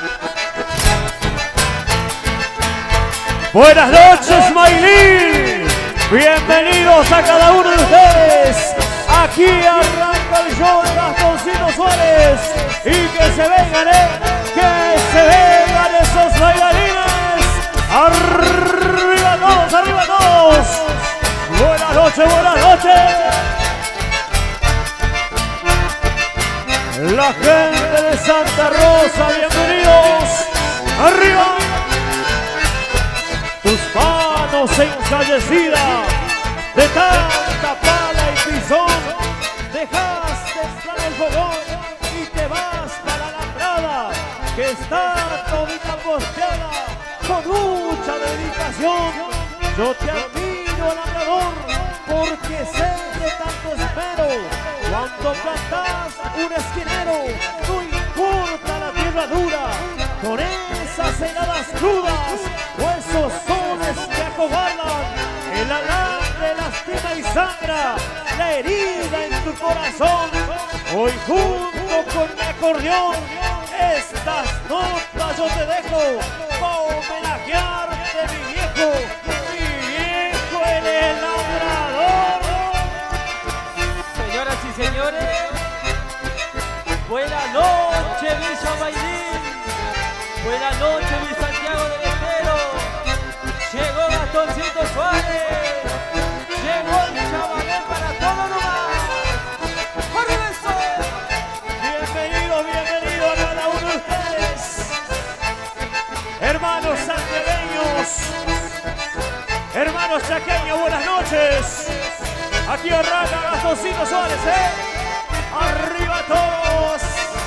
Buenas noches, Maylin. Bienvenidos a cada uno de ustedes. Aquí arranca el show de Gastoncito Suárez. Y que se vengan, que se vengan esos bailarines. Arriba todos, arriba todos. Buenas noches, buenas noches. La gente de Santa Rosa, bienvenidos. Arriba. Tus manos encallecidas de tanta pala y pisón, dejas de entrar el fogón y te vas para la Prada, que está todita posteada con mucha dedicación. Yo te admiro, labrador, porque sé de tanto espero. Cuando plantas un esquinero, no importa la tierra dura, con esas heladas crudas, esos soles que acobardan, el alambre lastima y sangra, la herida en tu corazón. Hoy junto con mi acordeón, estas notas yo te dejo para homenajearte, mi viejo el labrador. Señoras y señores, buenas noches, Villa Maylin. Buenas noches, mi Santiago del Estero. Llegó Gastoncito Suárez. Llegó el chavalé para todo nomás. ¡Arriba eso! Bienvenido a cada uno de ustedes. Hermanos santiagueños, hermanos chaqueños, buenas noches. Aquí arranca Gastoncito Suárez, Arriba todos.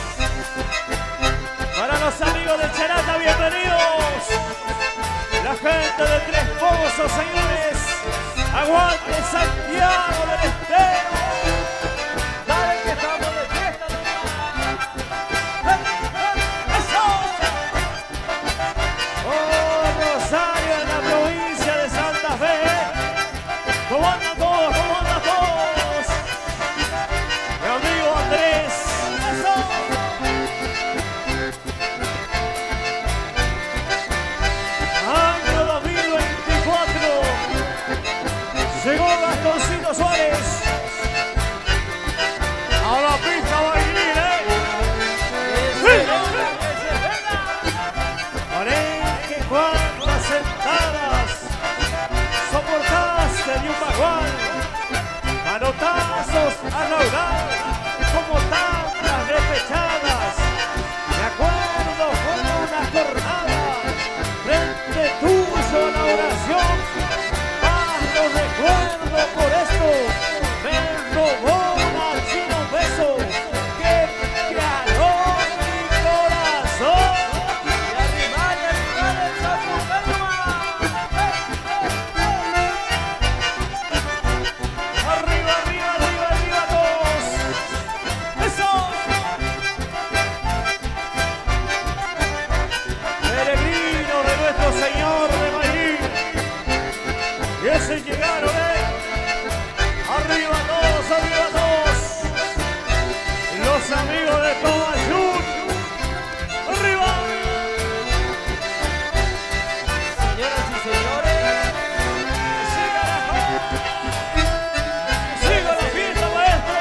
Para los amigos de Cherata, bienvenidos. La gente de Tres Pozos, señores. Aguante Santiago del Estero. Dale que estamos de fiesta nomás. ¡Eso! Oh, Rosario, en la provincia de Santa Fe. ¿Cómo andan todos? ¿Cómo andan todos? Mi amigo Andrés. ¡Eso! Año 2024. Llegó Gastoncito Suárez. A la pista Maylin, Parenque, cuántas sentadas soportaste de un vagual, manotazos a raudar, como tantas repechadas. Me acuerdo fue una jornada, frente tuyo a la oración, más lo recuerdo por esto, me robó Machino un beso, que caló mi corazón. Y arrimar el sapo nomás. Arriba, arriba, arriba, arriba todos. ¡Eso! Peregrinos de nuestro Señor de Maylin. Y ese llegaron, Arriba todos, arriba todos. Los amigos de Tomayún. Arriba. Señoras y señores, Siga la fiesta, maestro.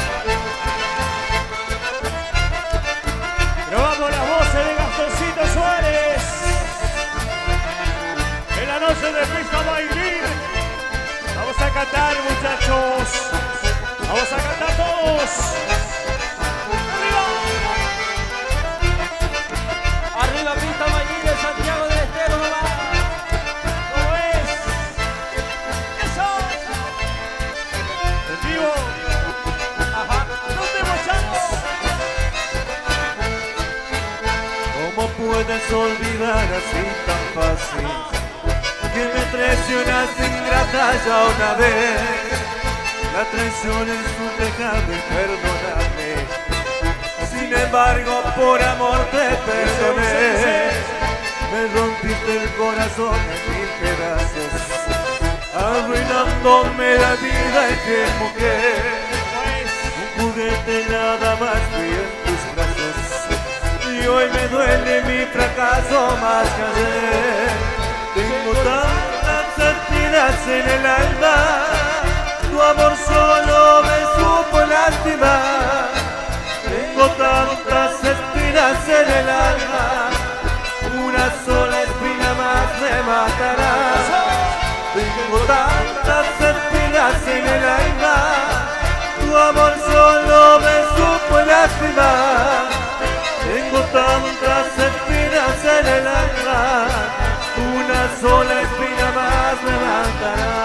Grabamos las voces de Gastoncito Suárez en la noche de Pista Maylin. Vamos a cantar, muchachos. Vamos a cantar todos. arriba Pista Maylin de Santiago del Estero nomás. ¿Cómo es? ¡Eso! En vivo. Ajá. ¡No te mochamos! ¿Cómo puedes olvidar así tan fácil que me traicionaste ingrata ya una vez? La traición es un pecado imperdonable. Sin embargo, por amor te perdoné. Me rompiste el corazón en mil pedazos, arruinándome la vida y qué mujer. Un juguete nada más fui en tus brazos. Y y hoy me duele mi fracaso más que ayer. Tengo tantas espinas en el alma, tu amor solo me supo lastimar. Tengo tantas espinas en el alma, una sola espina más me matará. Tengo tantas espinas en el alma, tu amor solo me supo lastimar. Tengo tantas espinas en el alma, una sola espina más me matará.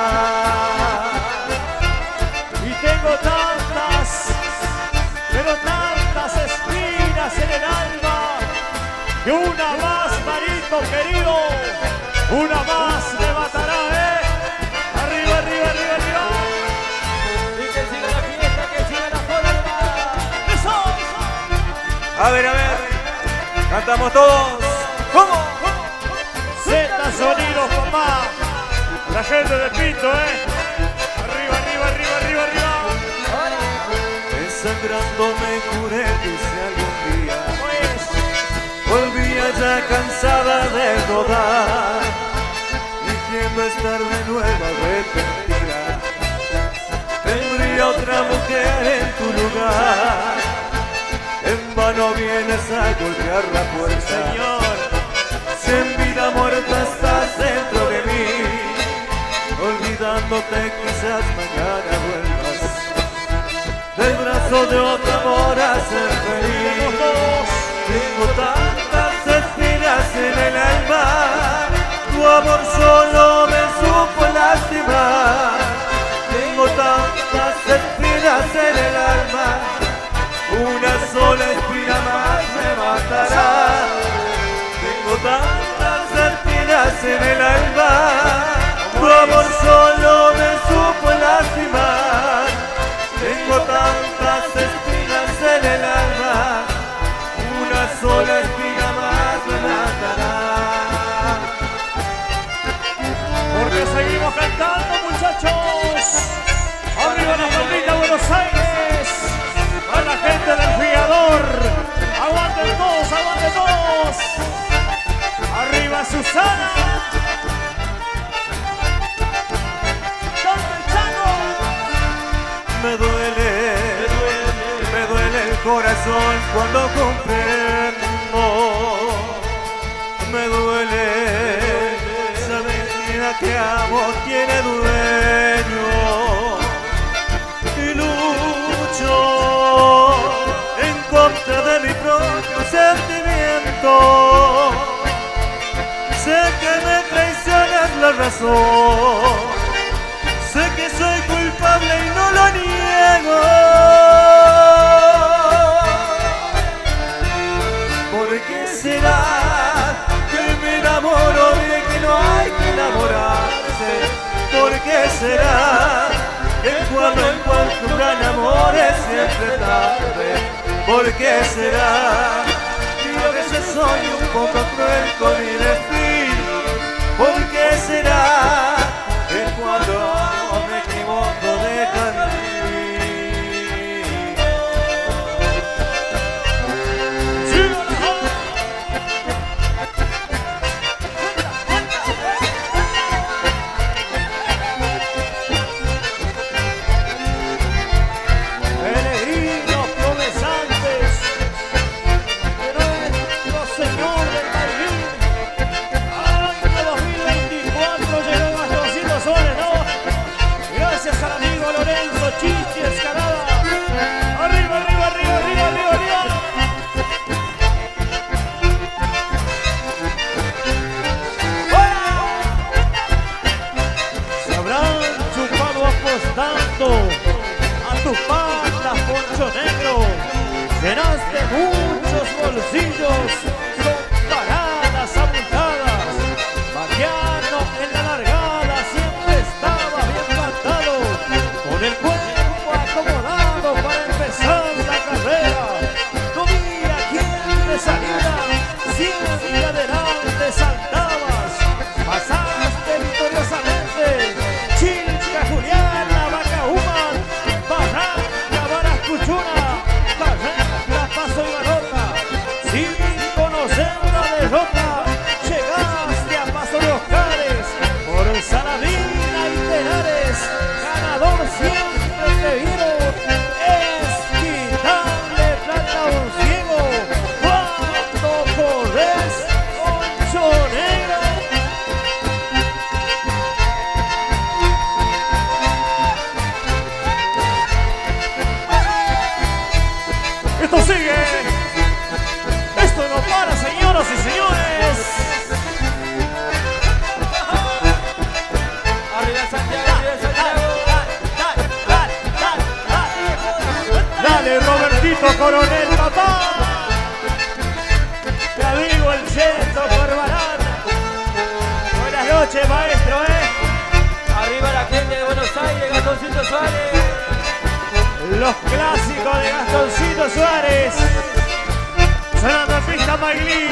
Y tengo tantas, pero tantas espinas en el alma, que una más, Marito querido, una más me matará, ¿eh? Arriba, arriba, arriba, arriba. Y que siga la fiesta, que siga la forma. ¡Eso! A ver, cantamos todos. ¿Cómo? Z Sonidos, papá. La gente de Pinto, ¿eh? Arriba, arriba, arriba, arriba, arriba. Desangrando me juré que si algún día Pues, volvía ya cansada de rodar, fingiendo estar de nuevo arrepentida, tendría otra mujer en tu lugar. En vano vienes a golpear la puerta, señor. si en vida muerta estás dentro de mí, olvidándote quizás mañana vuelvas del brazo de otro amor a ser feliz. Tengo tantas espinas en el alma, tu amor solo me supo lastimar. Tengo tantas espinas en el alma, una sola espina más me matará. Tengo tantas espinas en el alma, tu amor solo me supo lastimar. Tengo tantas espinas en el alma, una sola espina más me matará. Porque seguimos cantando, muchachos. Arriba la bandita Buenos Aires. A la gente del Fiador. Aguanten todos, aguanten todos. Arriba Susana. Canta el Chano. Me duele el corazón cuando comprendo. Me duele saber que la que amo tiene dueño. Y lucho en contra de mi propio sentimiento. Sé que me traicionas la razón, sé que soy culpable y no lo niego. ¿Por qué será que me enamoro de que no hay que enamorarse? ¿Por qué será que cuando encuentro un gran amor es siempre tarde? ¿Por qué será que a veces soy un poco cruel con mi destino? ¿Por qué será que cuando me equivoco dejan de vivir? Peregrinos promesantes de nuestro Señor del Bailín. Año 2024 llegó a los 200 soles, ¿no? Gracias al amigo Lorenzo Chichi Escalada. Arriba, arriba, arriba, arriba, arriba, arriba. Se habrán chupado apostando a tus patas, Poncho Negro. Llenaste muchos bolsillos con paradas abultadas. Vaquiano en la largada siempre estaba bien plantado, con el cuerpo acomodado para empezar la carrera. No había quien te saliera, siempre adelante saltabas. Pasaste victoriosamente. Chilca, Juliana, Vaca Human, Barranca, Barascuchuna, Barranca, Paso y Barrota. 5 Señoras y señores. Arriba Santiago, arriba Santiago. Dale, Robertito Coronel, papá. Te amigo el centro Corbalán. Buenas noches, maestro, Arriba la gente de Buenos Aires, Gastoncito Suárez. Los clásicos de Gastoncito Suárez. Sonando en pista Maglín.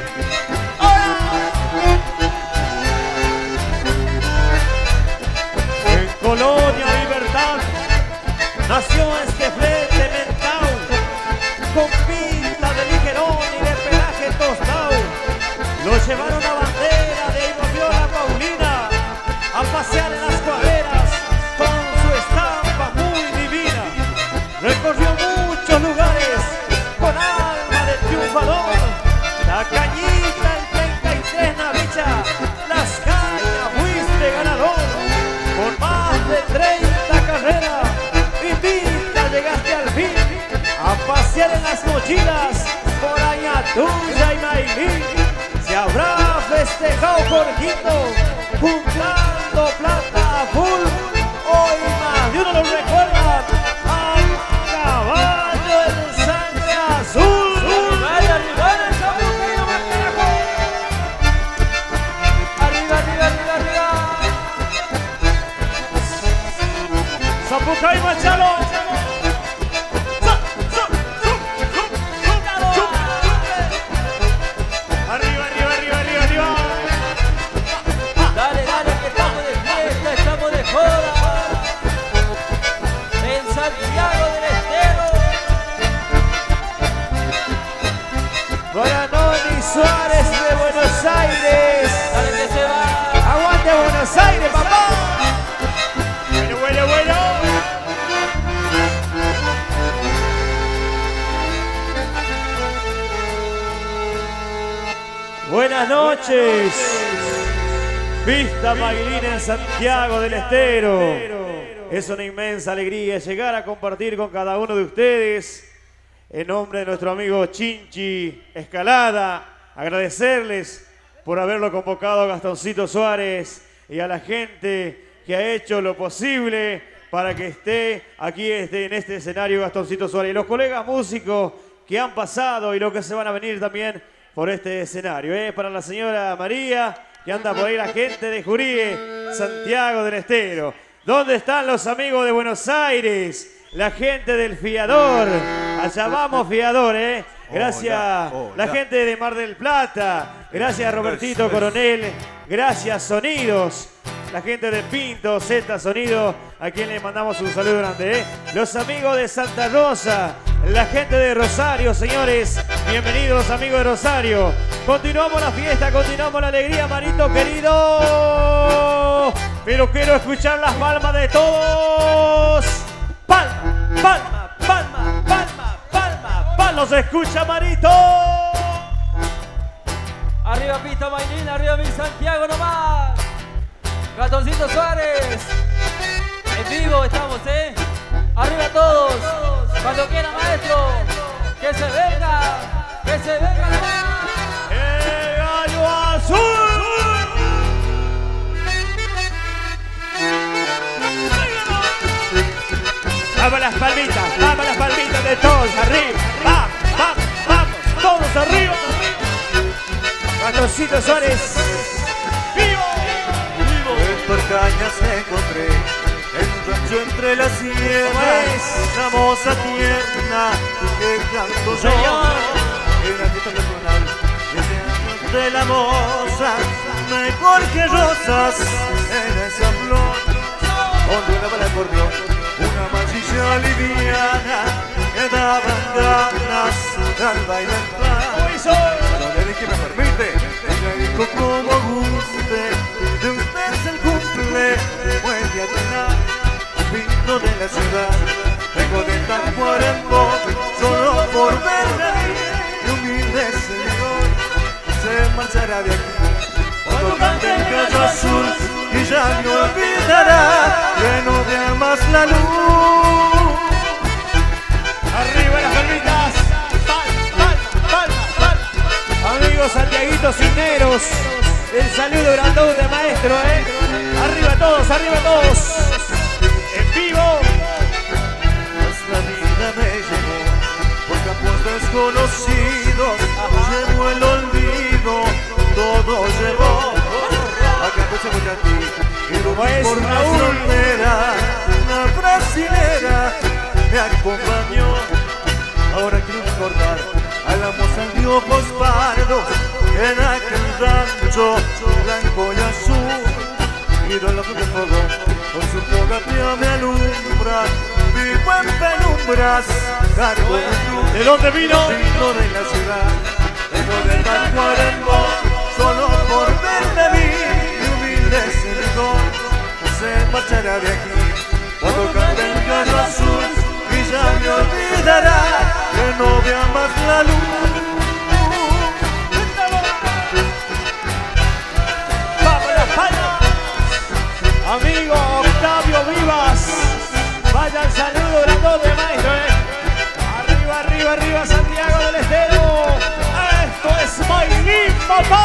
En Colonia Libertad nació este frente mentao, con pinta de ligerón y de pelaje tostado. Lo llevaron a bandera de ahí volvió la Paulina a pasear en las cuadreras con su estampa muy divina. Recorrió muchos lugares con alma de triunfador. La cañita, el 33 Navicha, las cañas, fuiste ganador. Con más de 30 carreras, invicta llegaste al fin a pasear en las mochilas por Añatuya y Mailín. Se habrá festejado Jorgito, juntando plata a full. Hoy más de uno lo recuerda al caballo del sangre azul. Arriba, el Sapucaí, más carajo. Arriba, arriba, arriba, arriba. Sapucaí Machalo. Arriba, arriba, arriba, arriba, arriba. Dale, dale, que estamos de fiesta, estamos de joda. En Santiago del Estero. Guaranoni Suárez de Buenos Aires. Dale que se va. Aguante Buenos Aires, papá. Bueno, bueno, bueno. Buenas noches. Vista Maglín en Santiago del Estero. Es una inmensa alegría llegar a compartir con cada uno de ustedes. En nombre de nuestro amigo Chinchi Escalada, agradecerles por haberlo convocado a Gastoncito Suárez y a la gente que ha hecho lo posible para que esté aquí en este escenario Gastoncito Suárez. Y los colegas músicos que han pasado y los que se van a venir también por este escenario. Para la señora María, que anda por ahí la gente de Juríe, Santiago del Estero. ¿Dónde están los amigos de Buenos Aires? La gente del Fiador. Allá vamos, Fiador, Gracias, hola. la gente de Mar del Plata. Gracias, Robertito Coronel. Gracias, Sonidos. La gente de Pinto, Z Sonido, a quien le mandamos un saludo grande, Los amigos de Santa Rosa, la gente de Rosario, señores. Bienvenidos, amigos de Rosario. Continuamos la fiesta, continuamos la alegría, Marito querido. Pero quiero escuchar las palmas de todos. Palma, palma, palma, palma, palma, palma. ¿Se escucha, Marito? Arriba pista Mailín, arriba mi Santiago nomás. Gastoncito Suárez. En vivo estamos, Arriba todos. Cuando quiera, maestro. Que se venga. Que se venga nomás. ¡El gallo azul! Vamos las palmitas de todos, arriba, vamos, todos arriba. Gastoncito Suárez, vivo. En Porcañas encontré en un rancho entre las sierras una moza tierna que canto yo. Era fiesta personal, 7 años de la moza, mejor que rosas en esa flor. Ondulaba el acordeón, una mancilla liviana que daban ganas al bailar. No le dije me permite, me dijo como guste, de usted es el cumple, puede atinar, vino de la ciudad, vengo de Tacuarembó, solo por verla y humilde señor, se marchará de aquí, cuando cante el gallo azul, y ya me olvidará, que no vea más la luz. Arriba las palmitas. Palma. Amigos, los cisneros. El saludo grandote, maestro, Arriba todos, arriba todos. En vivo. La vida me llevó por campos desconocidos, llevó el olvido, todo llevó. Acá empezamos a ti, y lo vi por la frontera, una brasilera me acompañó. Ahora quiero recordar a la moza del río Pospardo, en aquel rancho blanco y azul. Y de la propia fogón, con su boca fría me alumbra. Vivo en penumbras, cargo de cruz. ¿De dónde vino? Vino de la ciudad, vengo de Tacuarembó. Solo por verme a mí, mi humilde servidor se marchará de aquí. Cuando cante el gallo azul, y ya me olvidará que no vea más la luz. ¡Vamos las palmas! Amigo Octavio Vivas, vaya el saludo grandote, maestro, Arriba, arriba, arriba, Santiago del Estero. Esto es Bailín, papá.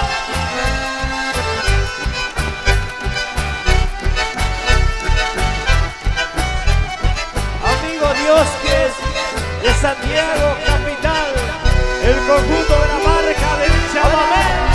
Amigo Dios, que es de Santiago, capital, el conjunto de la marca del Chamamé.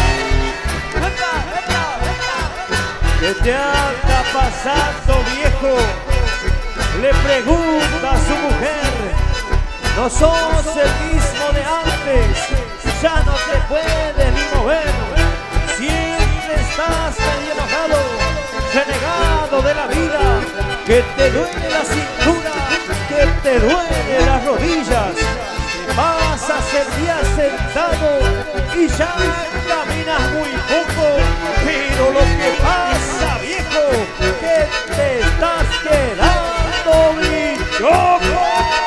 ¿Qué te anda pasando, viejo? Le pregunta a su mujer. No sos el mismo de antes, ya no te puedes ni mover. Siempre estás medio enojado, renegado de la vida. Que te duele la cintura, que te duele las rodillas. Pasas el día sentado y ya caminas muy poco. Pero lo que pasa, viejo, que te estás quedando bichoco.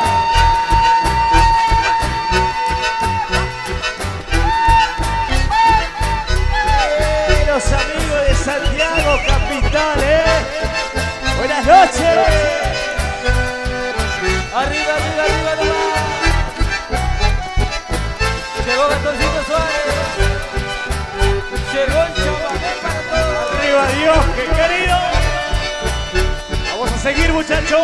Los amigos de Santiago, capital, Buenas noches. Arriba, arriba, arriba, arriba. Llegó Gastoncito Suárez. Llegó el Chamamé para todos. Arriba Dios, qué querido. Vamos a seguir, muchachos.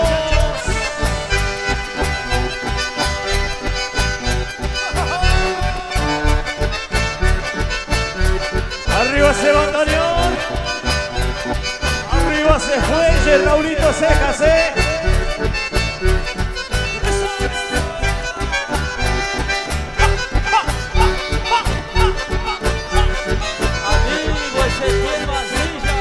Arriba ese bandoneón. Arriba ese fuelle, Raulito Cejas, Amigo Ezequiel Mancilla.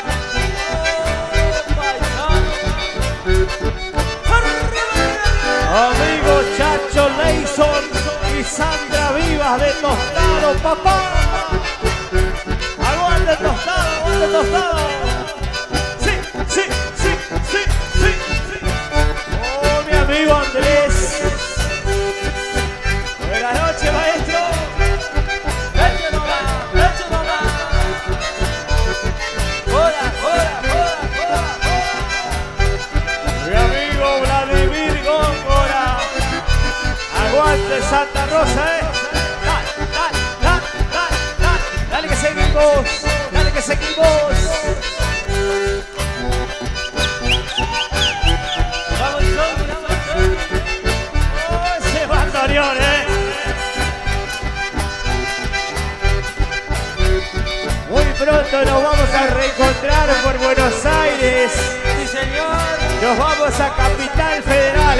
Amigo Chacho Leison y Sandra Vivas de Tostado, papá. Aguante Tostado, aguante Tostado. Sí, sí, sí, sí, sí, sí. Oh, mi amigo Andrés. Buenas noches, maestro. Eche nomás, eche nomás. Hola, hola, hola, hola, hola. Mi amigo Vladimir Góngora. Aguante Santa Rosa, Dale que seguimos, dale que seguimos. Vamos, Johnny, vamos, Johnny. Oh, ese bandoneón, Muy pronto nos vamos a reencontrar por Buenos Aires. Sí, señor. Nos vamos a Capital Federal,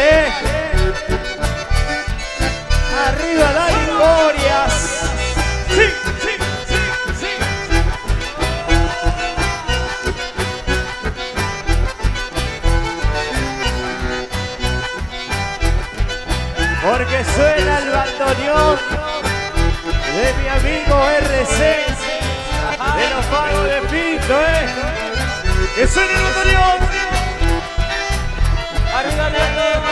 Arriba Dani Glorias. Sí, sí, sí, sí. Porque suena el bandoneón de mi amigo RC, de los Pagos de Pinto, que suena el bandoneón. Arriba, arriba.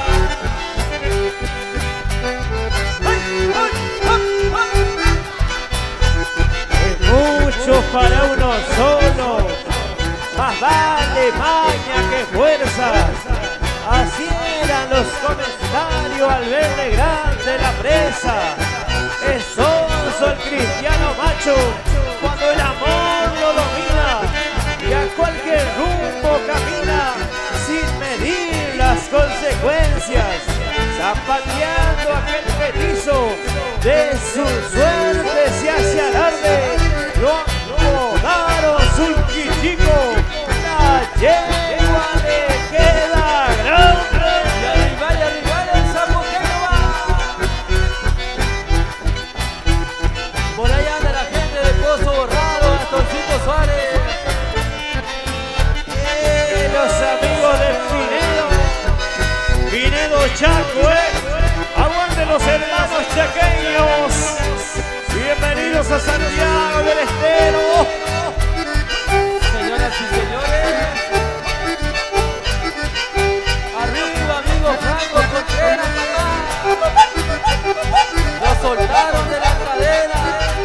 Es mucho para uno solo, más vale maña que fuerza. Así eran los comentarios al verle grande la presa. Es sonso el cristiano macho cuando el amor lo domina y a cualquier rumbo camina sin medir las consecuencias, zapateando aquel petizo de su suerte se hace alarde. Lo acomodaron Sulquichico, la yegua le queda grande. Y arriba el zapoteco va. Por ahí anda la gente de Pozo Borrado, Gastoncito Suárez. Los amigos de Pinedo Chaco, aguanten los hermanos chaqueños. Bienvenidos a Santiago del Estero. Señoras y señores, arriba amigo Franco Contreras, lo soltaron de la cadera.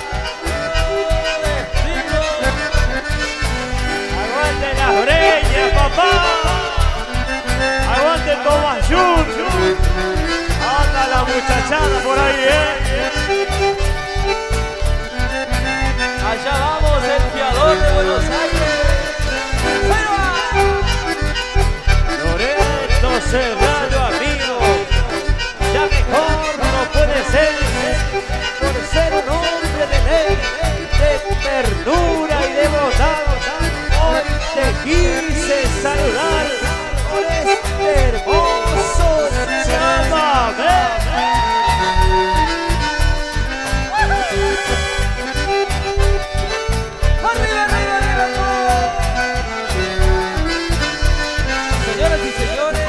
Aguanten las breñas, papá. Aguanten Tomás Jun. Anda la muchachada por ahí, Allá vamos el fiador de Buenos Aires. Loreto Serrano, amigo. Ya mejor no puede ser, por ser un hombre de ley, de ternura y de bondad. Hoy te quise saludar por este hermoso chamamé. Señoras y señores,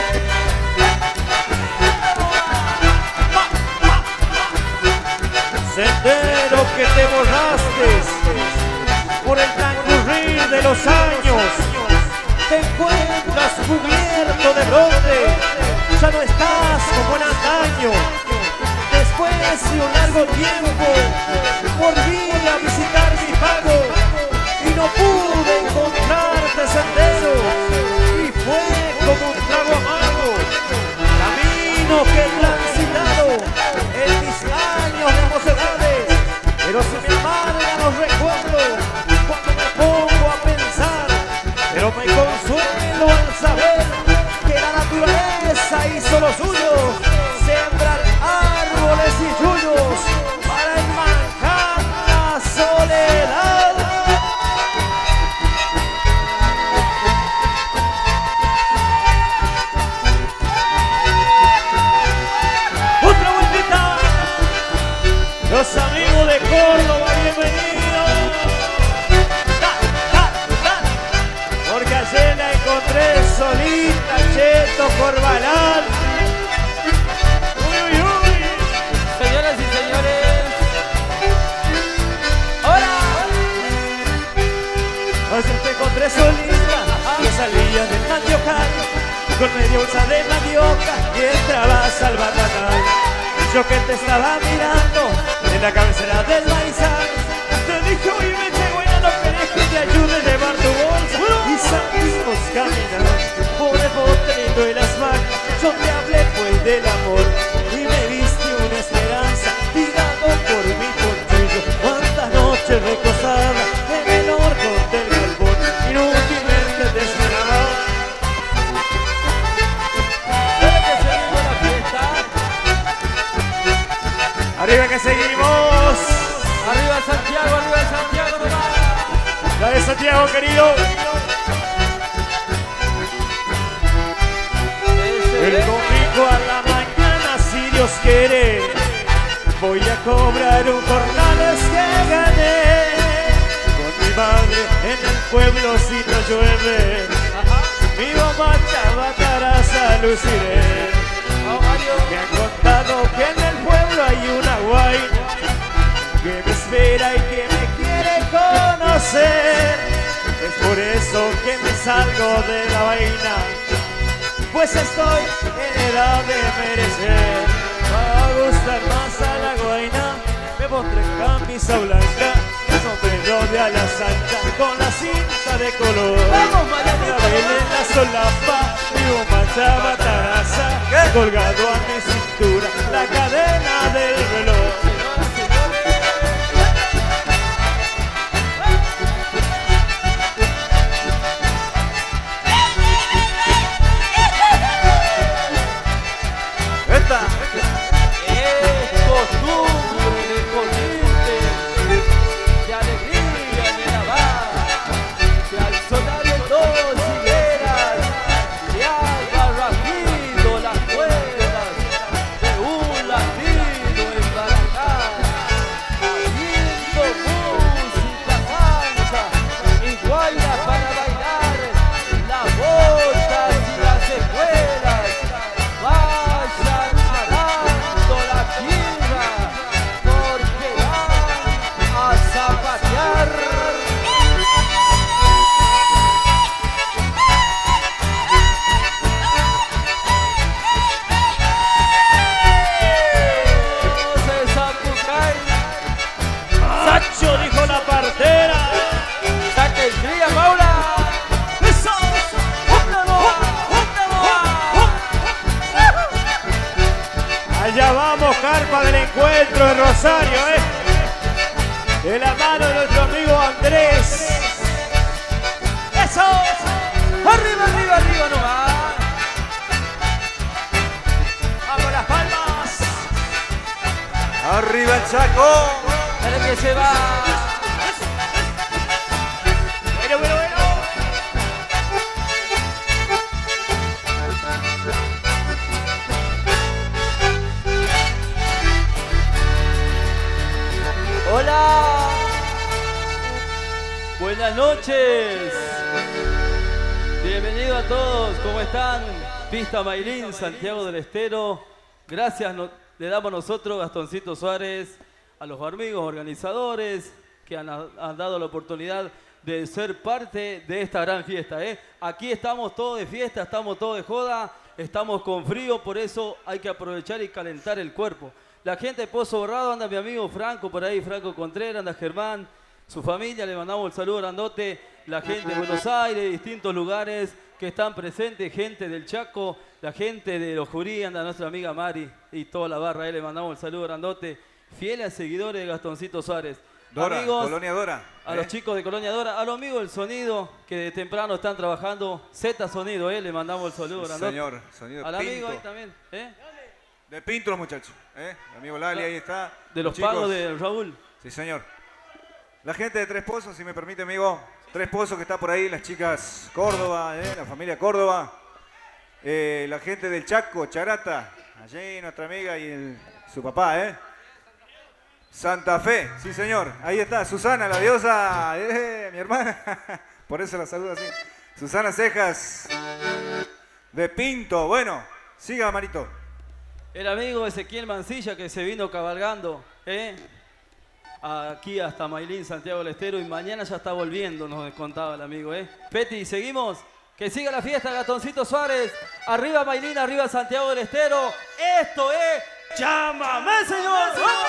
Sendero que te borraste por el transcurrir de los años, te encuentras cubierto de brote, ya no estás como en antaño. Después de un largo tiempo volví a visitar mi pago y no pude encontrarte, Sendero, y fue como un trago amargo, camino que he transitado en mis años de mocedades, pero se me amargan los recuerdos cuando me pongo a pensar, pero me consuelo al saber que la naturaleza hizo lo suyo, sembrar árboles y yuyos para enmarcar la soledad. Otra vueltita. Los amigos de Córdoba, bienvenidos. Porque ayer la encontré solita, Cheto Corbalán. Uy, uy, uy. señoras y señores, ¡hola! Ayer te encontré solita, que salías del mandiocal, con media bolsa de mandioca y entrabas al batatal. Yo que te estaba mirando en la cabecera del maizal, te dije, oye, me che buena, no querés que te ayude a llevar tu bolsa. Y salimos caminando por el potrero y las manos. Yo te hablé pues del amor y me diste una esperanza, tirado por mi cuchillo. Cuántas noches recostada en el horno del galpón, inútilmente te esperaba. Que seguimos la fiesta. Arriba que seguimos. Arriba Santiago nomás. La de Santiago, querido. El domingo a la mañana, si Dios quiere, voy a cobrar un jornal que gané con mi madre en el pueblo si no llueve. Mi mamá chavataraza luciré. Me han contado que en el pueblo hay una guaina que me espera y que me quiere conocer. Es por eso que me salgo de la vaina, pues estoy en edad de merecer. Va a gustar más a la guaina, me pondré camisa blanca, sombrero de alas anchas con la cinta de color. ¡Vamos, Marianita! Baile en la solapa y una chavataraza colgado a mi cintura, la cadena del reloj. encuentro en Rosario, de la mano de nuestro amigo Andrés. ¡Eso! ¡Arriba, arriba, arriba nomás! ¡Vamos las palmas! ¡Arriba el Chaco! ¡Dale que se va! ¡Bueno, bueno, bueno! ¡Hola! Buenas noches. Bienvenidos a todos. ¿Cómo están? Pista Maylin, Santiago del Estero. Gracias le damos nosotros, Gastoncito Suárez, a los amigos organizadores que han dado la oportunidad de ser parte de esta gran fiesta. Aquí estamos todos de fiesta, estamos todos de joda, estamos con frío, por eso hay que aprovechar y calentar el cuerpo. La gente de Pozo Borrado, anda mi amigo Franco por ahí, Franco Contreras, anda Germán, su familia, le mandamos el saludo grandote. La gente de Buenos Aires, de distintos lugares que están presentes, gente del Chaco, la gente de los Jurí, anda nuestra amiga Mari y toda la barra, le mandamos el saludo grandote. Fieles seguidores de Gastoncito Suárez. Dora, amigos, Colonia Dora. a los chicos de Colonia Dora, a los amigos del sonido que de temprano están trabajando, Z Sonido, le mandamos el saludo grandote. Señor, sonido al amigo Pinto. ahí también, De Pinto los muchachos, el amigo Lali ahí está. de los chicos. pagos de Raúl. Sí, señor. La gente de Tres Pozos, si me permite, amigo. Tres Pozos que está por ahí, las chicas Córdoba, la familia Córdoba. La gente del Chaco, Charata, allí nuestra amiga y su papá, Santa Fe, sí señor. Ahí está, Susana, la diosa, mi hermana. Por eso la saludo así. Susana Cejas, de Pinto. Bueno, siga, Marito. El amigo Ezequiel Mancilla que se vino cabalgando, aquí hasta Maylin, Santiago del Estero, y mañana ya está volviendo, nos contaba el amigo, Peti, seguimos. Que siga la fiesta, Gastoncito Suárez. Arriba Maylin, arriba Santiago del Estero. Esto es Chamamé, señor.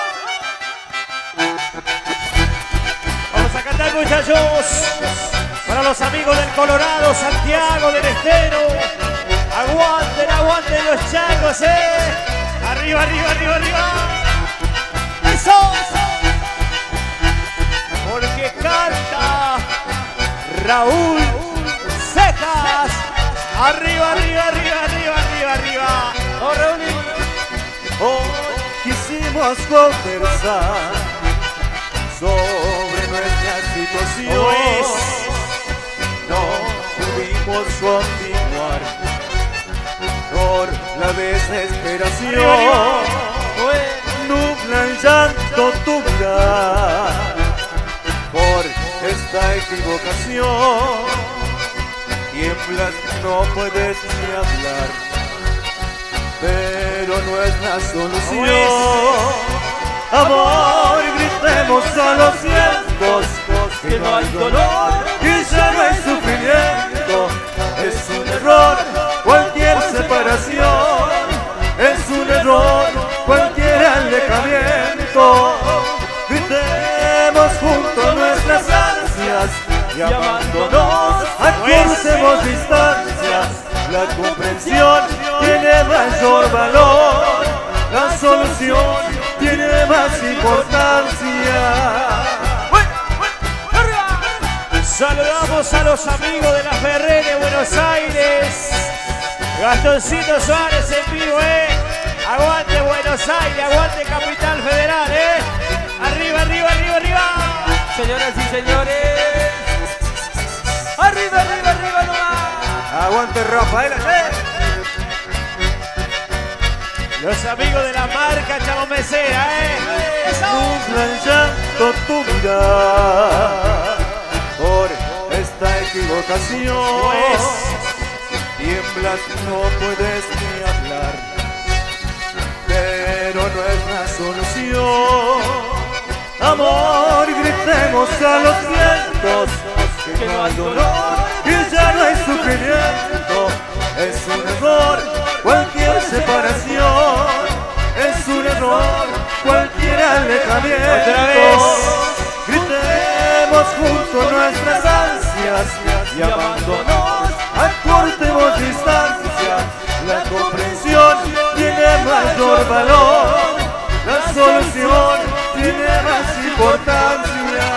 Vamos a cantar, muchachos, para los amigos del Colorado, Santiago del Estero. Aguanten, aguanten los chacos, Arriba, arriba, arriba, arriba. ¡Eso! Porque canta Raúl Cejas. Arriba, arriba, arriba, arriba, arriba, arriba. ¡Oh, Raúl! Hoy quisimos conversar sobre nuestra situación. ¿Cómo es? No pudimos continuar por la desesperación. Arriba, Nubla el llanto tu mirar por esta equivocación. Tiemblas, no puedes ni hablar, pero no es la solución. Amor, gritemos a los vientos que no hay dolor y ya no hay sufrimiento. Es un error cualquier separación, es un error cualquier alejamiento. Gritemos juntos nuestras ansias y amándonos acortemos distancias. La comprensión tiene mayor valor, la solución tiene más importancia. saludamos a los amigos de la Ferrer de Buenos Aires. Gastoncito Suárez en vivo, Aguante Buenos Aires, aguante Capital Federal, Arriba, arriba, arriba, arriba. Señoras y señores, arriba, arriba, arriba nomás. Aguante Rafael. Los amigos de la marca Chamamecera, Nubla el llanto tu mirar por esta equivocación. Pues. Tiemblas, no puedes ni hablar, pero no es la solución. Amor, gritemos a los vientos que no hay dolor y ya no hay sufrimiento. Es un error cualquier separación, es un error cualquier alejamiento. Otra vez. Gritemos juntos nuestras ansias y amándonos acortemos distancias. La comprensión tiene mayor valor, la solución importancia.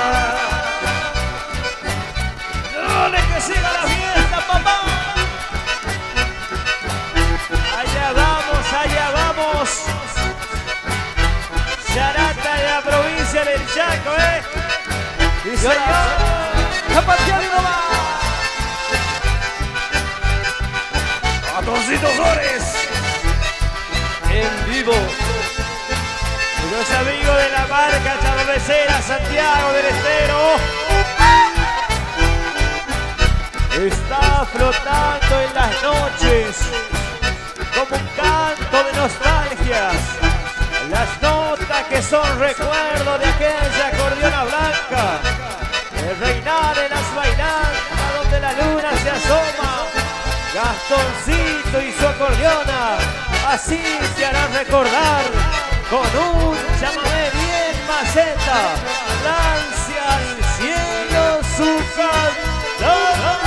¡Dale que siga la fiesta, papá! Allá vamos, allá vamos. Charata de la provincia del Chaco, ¿eh? Y señor, ¡zapateando nomás! ¡Gatoncito Suárez! En vivo. Los amigos de la marca Charvecera Santiago del Estero. Está flotando en las noches como un canto de nostalgias. Las notas que son recuerdos de aquella acordeona blanca. El reinar en las bailadas donde la luna se asoma. Gastoncito y su acordeona, así te harán recordar con un chamamé bien maceta. Lance al cielo su canto.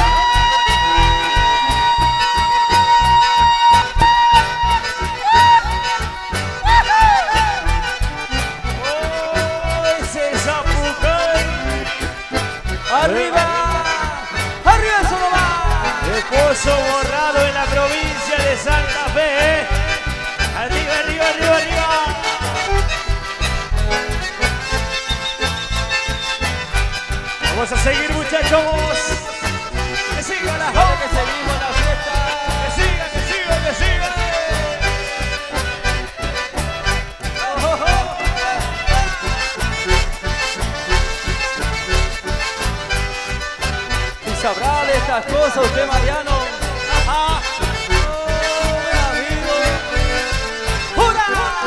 ¡Arriba! ¡Arriba eso nomás! El pozo borrado en la provincia de Santa Fe. ¡Arriba, arriba, arriba, arriba! Vamos a seguir, muchachos. Que siga la joda, Que seguimos la fiesta. que siga, que siga, que siga. Oh, oh, oh. Y sabrá de estas cosas usted, Mariano. Ajá. Oh, amigo. ¡Hurra!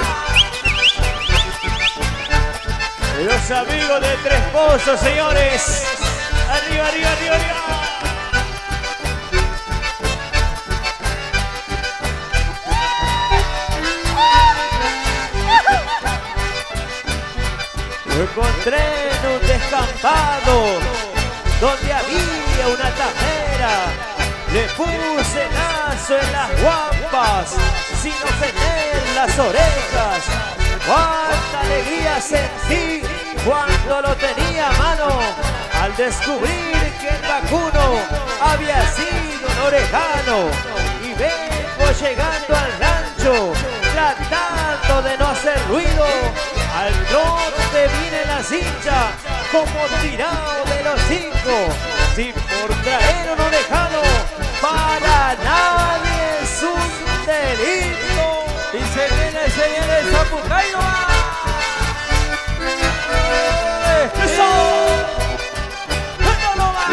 Los amigos de Tres Pozos, señores. Arriba, arriba, arriba, arriba. Lo encontré en un descampado donde había una tajera. Le puse lazo en las guampas sin ofender las orejas. Cuánta alegría sentí cuando lo tenía a mano al descubrir que el vacuno había sido un orejano. Y vengo llegando al rancho tratando de no hacer ruido. Al trote viene la cincha como tirado de los cinco. Si por traer un orejano para nadie es un delito. Y se viene el Zapucayo. ¡Eso! ¡Eso nomás!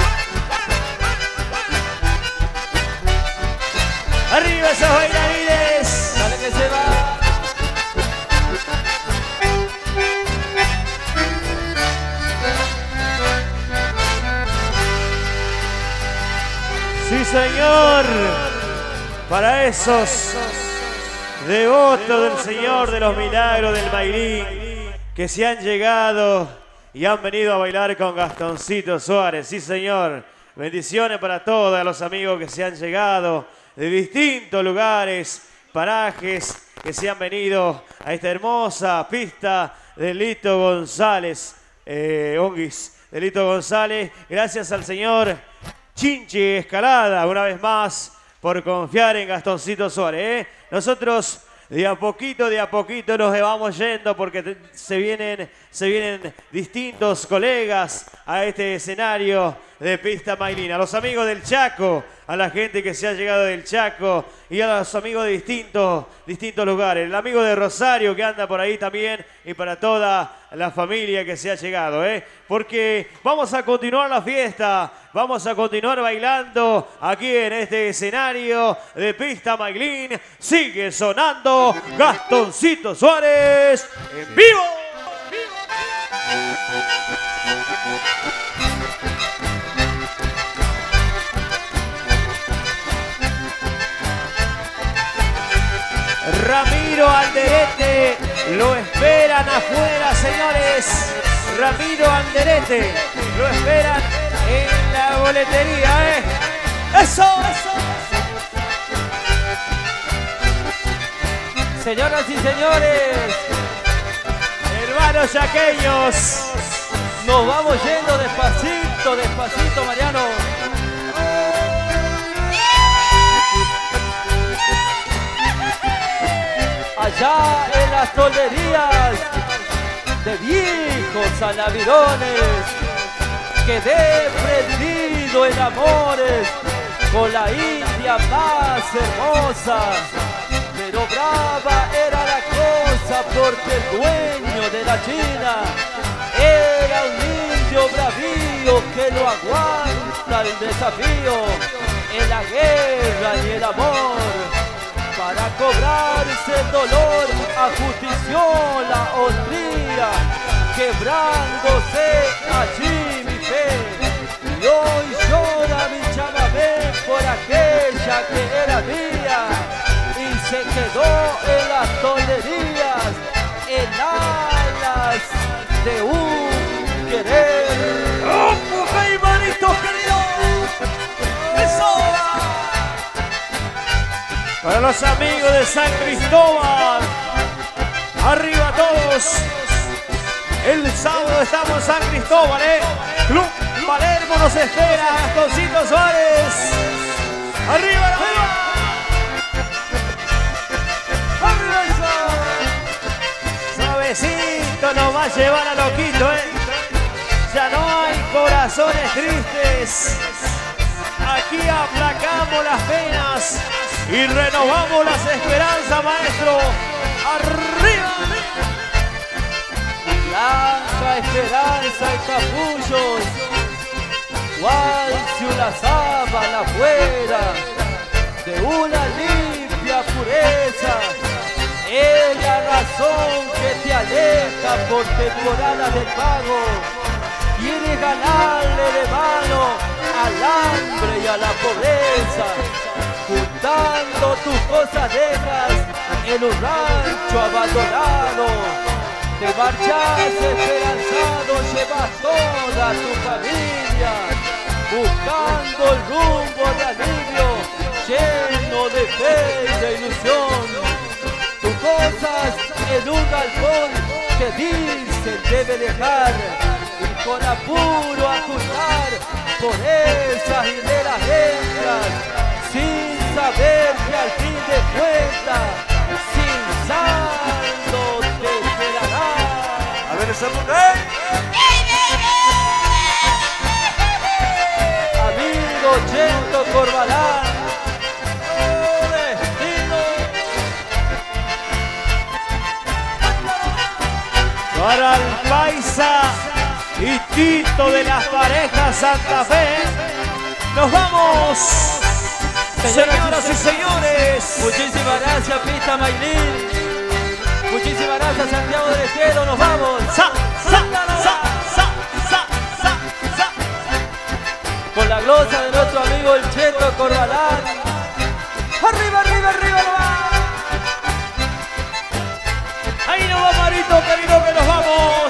¡Arriba esos bailarines! Dale que se va. ¡Sí, señor! Para esos devotos del Señor de los Milagros del Mailín que se han llegado y han venido a bailar con Gastoncito Suárez. Sí, señor. Bendiciones para todos los amigos que se han llegado de distintos lugares, parajes, que se han venido a esta hermosa pista de Lito González. Onguis, de Lito González. Gracias al señor Chinchi Escalada, una vez más, por confiar en Gastoncito Suárez. Nosotros de a poquito nos vamos yendo porque se vienen distintos colegas a este escenario de pista mailina. A los amigos del Chaco, a la gente que se ha llegado del Chaco y a los amigos de distintos lugares. El amigo de Rosario que anda por ahí también y para toda la familia que se ha llegado, porque vamos a continuar la fiesta, vamos a continuar bailando aquí en este escenario de pista mailín. Sigue sonando Gastoncito Suárez en vivo. Ramiro Alderete, lo esperan afuera, señores. Ramiro Alderete, lo esperan en la boletería, ¡Eso! Señoras y señores, En hermanos yaqueños. Nos vamos yendo despacito, despacito, Mariano. Allá en las tolderías de viejos salavirones, quedé prendido en amores con la india más hermosa. Pero brava era la cosa porque el dueño de la china era un indio bravío que no aguanta el desafío en la guerra y el amor. Para cobrarse el dolor ajustició la hombría, quebrándose allí mi fe. Y hoy llora mi chamamé por aquella que era mía y se quedó en las tolderías, en alas de un querer. ¡Oh, mujer y manitos queridos! ¡Eso! Para los amigos de San Cristóbal, arriba todos. El sábado estamos en San Cristóbal, Club Palermo nos espera, Gastoncito Suárez. ¡Arriba, arriba! ¡Arriba! Suavecito nos va a llevar a loquito, Ya no hay corazones tristes. Aquí aplacamos las penas y renovamos las esperanzas, maestro. ¡Arriba! Blanca esperanza y capullos, cual si una sábana fuera de una limpia pureza, es la razón que te aleja por temporada del pago. Quieres ganarle de mano al hambre y a la pobreza, juntando tus cosas dejas en un rancho abandonado. Te marchas esperanzado, llevas toda tu familia, buscando el rumbo de alivio, lleno de fe y de ilusión. Tus cosas en un galpón que dicen debe dejar, y con apuro ajustar por esas hileras hembras, sin saber que al fin de cuentas, sin saldo te esperará. A ver esa mujer. Amigo Chento Corbalán, oh, destino. Para el Paisa y Tito de las parejas Santa Fe, nos vamos. Señoras y señores, Muchísimas gracias, Pista Maylin. Muchísimas gracias, Santiago del Estero. Nos vamos. Con la glosa de nuestro amigo el Cheto Corbalán. Arriba, arriba, arriba, no va. Ahí nos va, Marito querido, que nos vamos.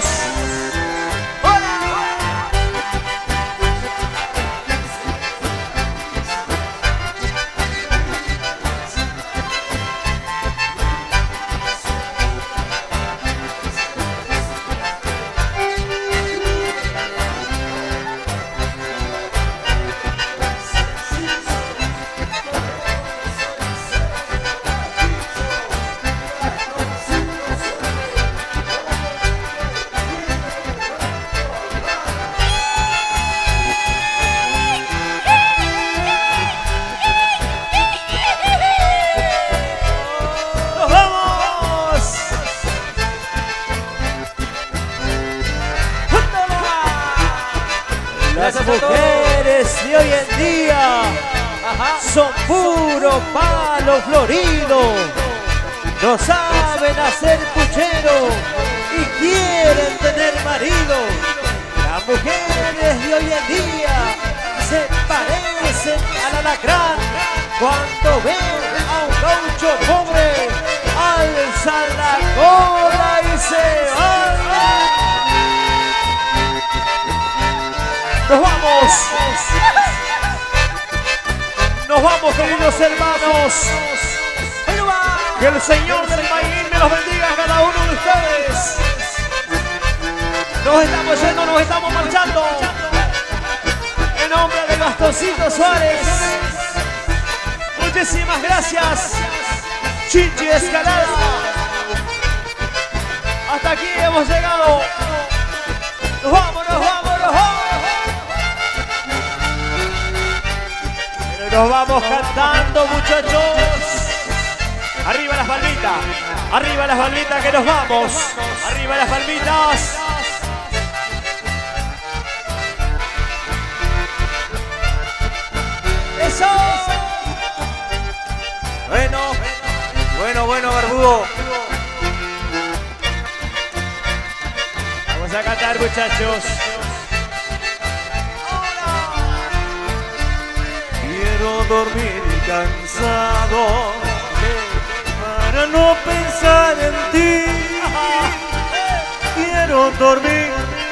Las mujeres de hoy en día son puro palo florido, no saben hacer puchero y quieren tener marido. Las mujeres de hoy en día se parecen al alacrán, cuando ven a un gaucho pobre alzan la cola y se van. Nos vamos, queridos hermanos. Que el Señor del Maíz me los bendiga a cada uno de ustedes. Nos estamos yendo, nos estamos marchando. En nombre de Gastoncito Suárez. Muchísimas gracias, Chinchi Escalada. Hasta aquí hemos llegado. Nos vamos, nos vamos, nos vamos. Pero nos vamos cantando, muchachos. Arriba las palmitas que nos vamos. Arriba las palmitas. ¡Eso! Bueno, barbudo. Vamos a cantar, muchachos. Quiero dormir cansado para no pensar en ti. Quiero dormir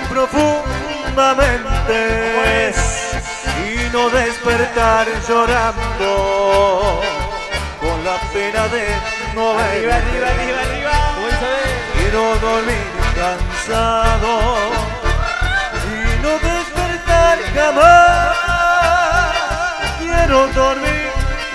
profundamente y no despertar llorando con la pena de no ver. Arriba. Quiero dormir cansado y no despertar jamás. Quiero dormir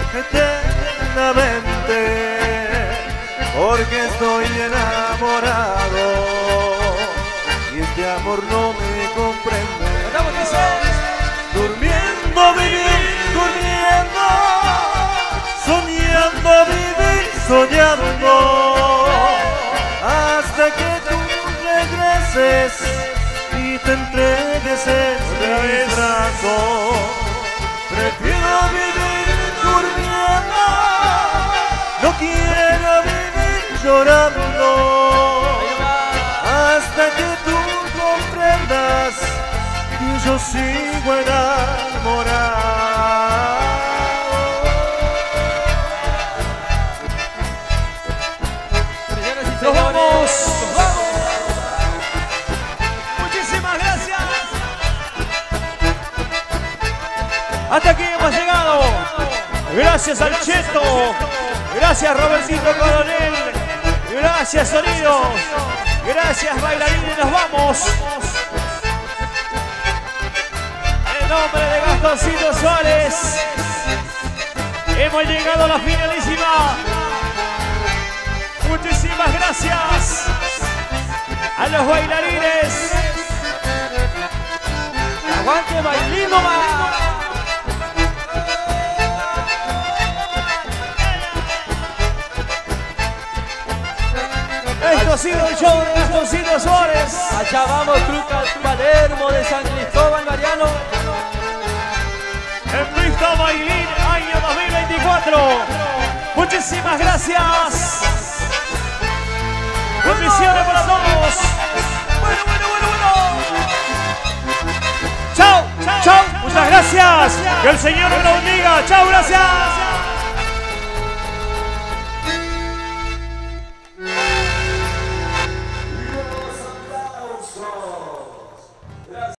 eternamente porque estoy enamorado y este amor no me comprende. Durmiendo, vivir, durmiendo, soñando, vivir, soñando, hasta que tú regreses y te entregues en mis brazos. Prefiero vivir durmiendo, no quiero vivir llorando, hasta que tú comprendas que yo sigo enamorado. ¡Nos vamos! ¡Muchísimas gracias! Hasta aquí hemos llegado. Gracias al Cheto. Gracias Robertito Coronel. Gracias Sonidos. Gracias bailarines. Nos vamos. En nombre de Gastoncito Suárez. Hemos llegado a la finalísima. Muchísimas gracias a los bailarines. ¡Aguante bailino más! Esto ha sido el show de Gastoncito Suárez. Allá vamos, Club Palermo de San Cristóbal, Mariano. En Pista Bailín, año 2024. Muchísimas gracias. Bendiciones para todos. Chao. Muchas gracias. Que el Señor me lo bendiga. Chao, gracias.